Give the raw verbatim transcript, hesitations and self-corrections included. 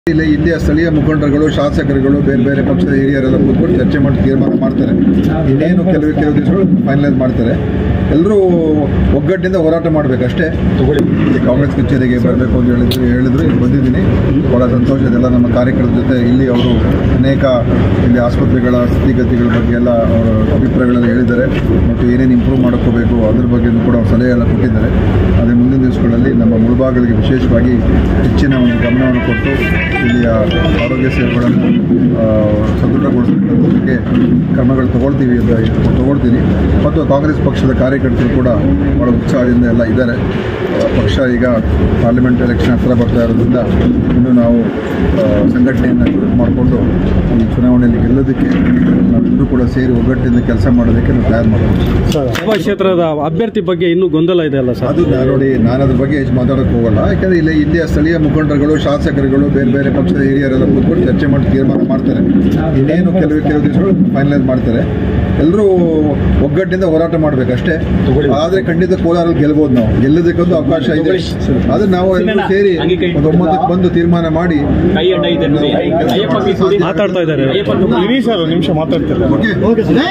ಇಲ್ಲಿ ಇಲ್ಲಿಯ ಸ್ಥಳೀಯ ಮುಖಂಡರುಗಳು ಶಾಸಕರುಗಳು ಬೇರೆ ಬೇರೆ ಪಕ್ಷದ ಹಿರಿಯರೆಲ್ಲ ಕೂತ್ಕೊಂಡು ಚರ್ಚೆ ಮಾಡಿ ತೀರ್ಮಾನ ಮಾಡ್ತಾರೆ. ಇನ್ನೇನು ಕೆಲವು ಕೆಲವು ದಿವಸಗಳು ಫೈನಲೈಸ್ ಮಾಡ್ತಾರೆ. ಎಲ್ಲರೂ ಒಗ್ಗಟ್ಟಿನಿಂದ ಹೋರಾಟ ಮಾಡಬೇಕಷ್ಟೇ. ಇಲ್ಲಿ ಕಾಂಗ್ರೆಸ್ ಕಚೇರಿಗೆ ಬರಬೇಕು ಅಂತ ಹೇಳಿದ್ರು ಹೇಳಿದ್ರು ಇಲ್ಲಿ ಬಂದಿದ್ದೀನಿ. ಭಾಳ ಸಂತೋಷ. ಇದೆಲ್ಲ ನಮ್ಮ ಕಾರ್ಯಕರ್ತರ ಜೊತೆ ಇಲ್ಲಿ ಅವರು ಅನೇಕ ಇಲ್ಲಿ ಆಸ್ಪತ್ರೆಗಳ ಸ್ಥಿತಿಗತಿಗಳ ಬಗ್ಗೆ ಎಲ್ಲ ಅವರ ಅಭಿಪ್ರಾಯಗಳೆಲ್ಲ ಹೇಳಿದ್ದಾರೆ ಮತ್ತು ಏನೇನು ಇಂಪ್ರೂವ್ ಮಾಡ್ಕೋಬೇಕು ಅದ್ರ ಬಗ್ಗೆ ಕೂಡ ಅವ್ರು ಸಲಹೆ ಎಲ್ಲ ಕೊಟ್ಟಿದ್ದಾರೆ. ಅದೇ ಮುಂದಿನ ದಿವಸಗಳಲ್ಲಿ ನಮ್ಮ ಮುಳುಬಾಗಿಲಿಗೆ ವಿಶೇಷವಾಗಿ ಹೆಚ್ಚಿನ ಒಂದು ಗಮನವನ್ನು ಕೊಟ್ಟು ಇಲ್ಲಿಯ ಆರೋಗ್ಯ ಸೇವೆಗಳನ್ನು ಸದೃಢಗೊಳಿಸಲಿಕ್ಕೆ ಕ್ರಮಗಳು ತಗೊಳ್ತೀವಿ ಅಂತ ತಗೊಳ್ತೀನಿ. ಮತ್ತು ಕಾಂಗ್ರೆಸ್ ಪಕ್ಷದ ಕಾರ್ಯಕರ್ತರು ಕೂಡ ಭಾಳ ಉತ್ಸಾಹದಿಂದ ಎಲ್ಲ ಇದ್ದಾರೆ. ಪಕ್ಷ ಈಗ ಪಾರ್ಲಿಮೆಂಟ್ ಎಲೆಕ್ಷನ್ ಹತ್ತಿರ ಬರ್ತಾ ಇರೋದ್ರಿಂದ ಇನ್ನು ನಾವು ಸಂಘಟನೆಯನ್ನು ಮಾಡಿಕೊಂಡು ಈ ಚುನಾವಣೆಯಲ್ಲಿ ಗೆಲ್ಲೋದಕ್ಕೆ ನಾವೆಲ್ಲರೂ ಕೂಡ ಸೇರಿ ಒಗ್ಗಟ್ಟಿನಿಂದ ಕೆಲಸ ಮಾಡೋದಕ್ಕೆ ನಾವು ತಯಾರು ಮಾಡ್ತೀವಿ. ಸಭಾ ಕ್ಷೇತ್ರದ ಅಭ್ಯರ್ಥಿ ಬಗ್ಗೆ ಇನ್ನೂ ಗೊಂದಲ ಇದೆ ಅಲ್ಲ ಸರ್? ಅದು ನೋಡಿ, ನಾನು ಅದ್ರ ಬಗ್ಗೆ ಹೆಚ್ಚು ಮಾತಾಡೋಕ್ಕೆ ಹೋಗಲ್ಲ. ಯಾಕೆಂದರೆ ಇಲ್ಲಿ ಇಲ್ಲಿಯ ಸ್ಥಳೀಯ ಮುಖಂಡರುಗಳು ಶಾಸಕರುಗಳು ಬೇರೆ ಬೇರೆ ಪಕ್ಷದ ಹಿರಿಯರೆಲ್ಲ ಕೂತ್ಕೊಂಡು ಚರ್ಚೆ ಮಾಡಿ ತೀರ್ಮಾನ ಮಾಡ್ತಾರೆ. ಇನ್ನೇನು ಕೆಲವು ಕೆಲವು ದಿವಸಗಳು ಫೈನಲೈಸ್ ಮಾಡ್ತಾರೆ. ಎಲ್ಲರೂ ಒಗ್ಗಟ್ಟಿನಿಂದ ಹೋರಾಟ ಮಾಡಬೇಕಷ್ಟೇ. ಆದರೆ ಖಂಡಿತ ಕೋಲಾರಲ್ಲಿ ಗೆಲ್ಬೋದು. ನಾವು ಗೆಲ್ಲೋದಕ್ಕೊಂದು ಅವಕಾಶ ಇದೆ. ಆದರೆ ನಾವು ಎಲ್ಲರೂ ಸೇರಿ ಒಂದು ಒಮ್ಮತಕ್ಕೆ ಬಂದು ತೀರ್ಮಾನ ಮಾಡಿ ಮಾತಾಡ್ತಾ ಇದ್ದಾರೆ. ನಿಮಿಷ ಮಾತಾಡ್ತಾರೆ.